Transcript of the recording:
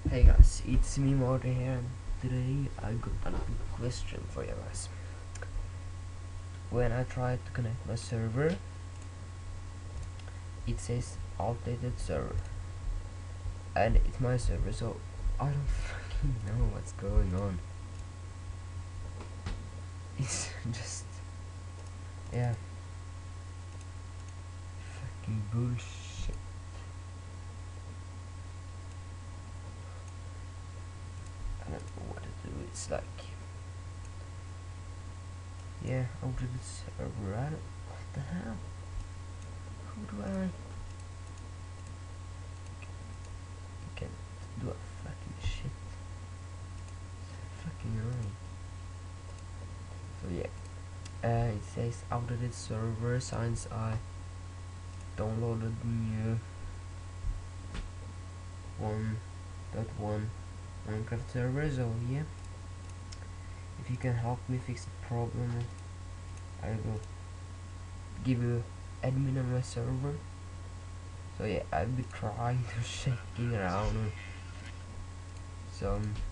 Hey guys, it's me Morty here, and today I got a little question for you guys. When I try to connect my server, it says outdated server, and it's my server, so I don't fucking know what's going on. It's just, yeah, fucking bullshit. I don't know what to do. It's like, yeah, outdated server. I don't. What the hell? Who do I? Can't do a fucking shit. It's fucking annoying. So yeah, it says outdated server since I downloaded new 1.1 Minecraft server. So yeah, if you can help me fix the problem, I will give you admin on my server. So yeah, I'll be trying to shaking around some